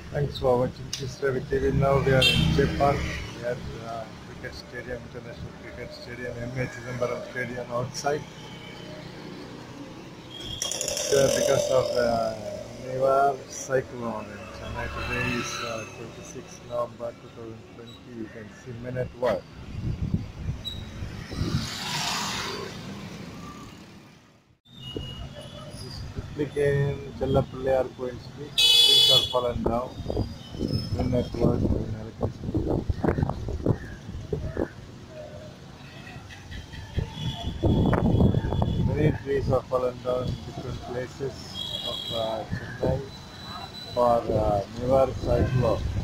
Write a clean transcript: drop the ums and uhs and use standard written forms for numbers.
Thanks for watching this Ravi TV. Now we are in Japan. We are at cricket stadium, International Cricket Stadium, MA Chidambaram Stadium outside. Because of the Nivar Cyclone in Chennai. Today is 26 November 2020. You can see men at work. This is Duplicate Chellapalli are going to be. Trees are fallen down. Men at work in electricity. Many trees are fallen down in different places of Chennai for Nivar Cyclone.